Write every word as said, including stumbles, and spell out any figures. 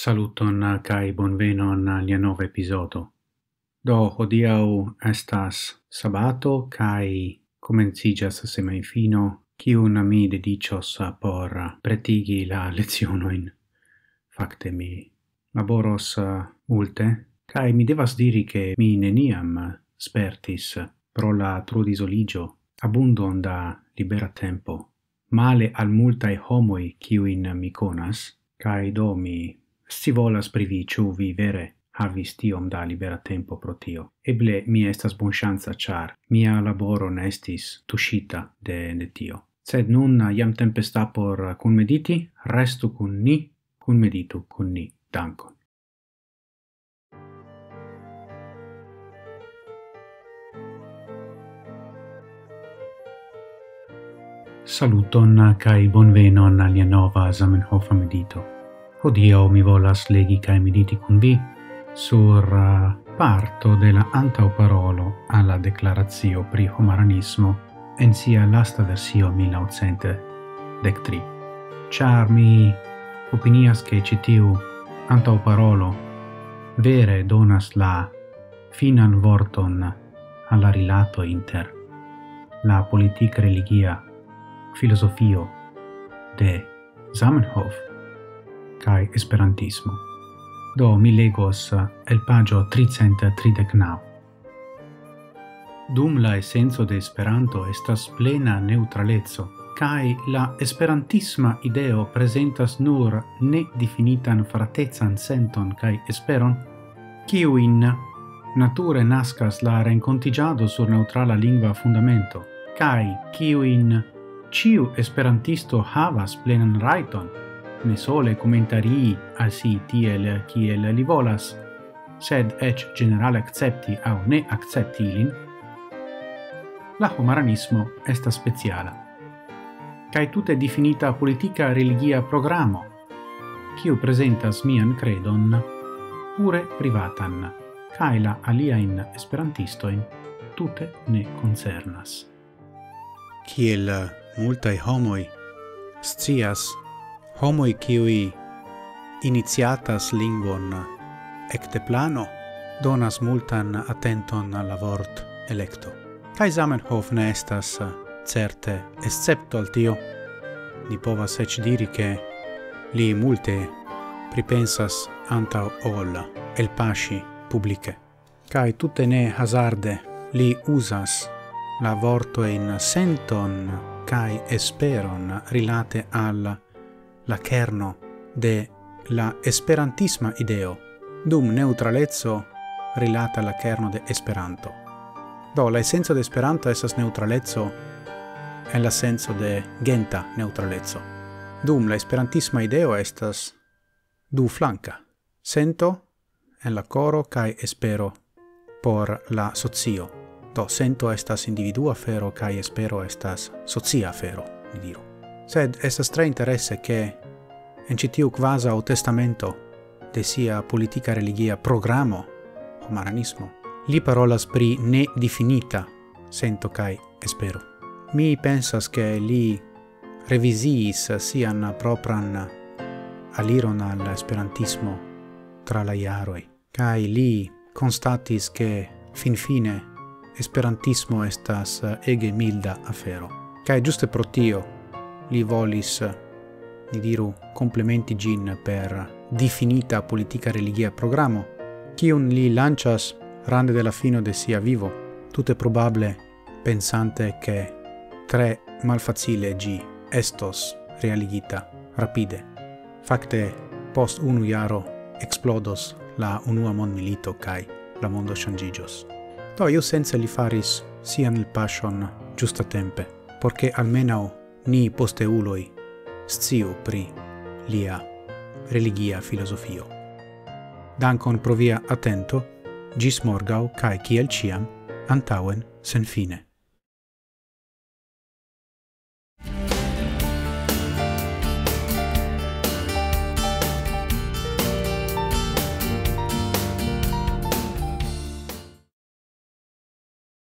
Saluton kai bonvenon al nia nova episodo. Do hodiaŭ estas sabato kai komenciĝas semajnfino, kiun mi dediĉos por pretigi la lecionojn. Fakte mi laboros multe, kai mi devas diri ke mi neniam spertis pro la trudizoliĝo abundon da libera tempo. Male al multaj homoj kiujn mi konas, kai do mi si volas privi ĉu vi vere havis tiom da libera tempo pro tio. Eble mi estas bonŝanca, ĉar mia laboro ne estis tuŝita de, de tio. Sed nun jam tempe sta por kunmediti, restu kun ni, kunmeditu kun ni. Dankon. Saluton kai bonvenon al nia nova Zamenhof medito. Hodiaŭ mi volas legi kaj mediti kun vi sur uh, parto de la antaŭparolo alla deklaracio pri homaranismo en sia lasta versio mil naŭcent dek tri. Ĉar mi opinias ke ĉi tiu antaŭparolo vere donas la finan vorton alla rilato inter la politik-religia filosofio de Zamenhof kai esperantismo. Do mi legos el pagio tricent tridek naŭ. Dum la essenzo de Esperanto estas plena neutraleco, kai la esperantisma ideo presentas nur ne definitan fratezan senton kai esperon, kiujn nature naskas la renkontiĝado sur neutrala lingva fundamento, kai kiujn ciu esperantisto havas plenan rajton ne sole comentarii al si tiel kiel li volas, sed ec generale accepti au ne accepti ilin, la homaranismo estas speciala, kai tute definita politica religia programo, kiu presentas mian credon pure privatan, kai la aliain esperantistoin tute ne concernas. Kiel multaj homoj scias, homoi kiui iniciatas lingvon ekde plano donas multan attenton alla vort electo. Kai Zamenhof ne estas certe escepto al tio. Ni povas ec diri ke li multe pripensas antaŭ ol elpaŝi publike. Kai tute ne hazarde li uzas la vortojn senton kai esperon rilate al la kerno de la esperantisma ideo, dum neutralezzo rilata la kerno de Esperanto. Do, la essenza de Esperanto esas neutralezzo en la senso de genta neutralezzo. Dum la esperantisma ideo estas du flanca, sento en la coro kai espero por la socio. Do, sento estas individua afero kai espero estas socia afero, mi diru. Sed estas tre interesse che en citiu quasi testamento de sia politica religia programo homaranismo li parolas pri ne definita sento kai espero. Mi pensas che li revisiis sian propran aliron al esperantismo tra la jaroj, kai li constatis che fin fine esperantismo estas ege milda afero. Kai giuste pro tio li volis, ni diru, complementi gin per definita politica religia programo, kiun li lancias rande della fino de sia vivo, tute probable pensante che tre malfacile gi estos realigita rapide. Fakte post unu jaro explodos la unua mondmilito kai la mondo ŝanĝiĝos. Do io senza li faris sian il passion giusta tempe, porque almenau ni posteuloi sciu pri lia religia filosofio. Dankon pro via attento, gis morgau, kai kiel ciam, antauen sen fine.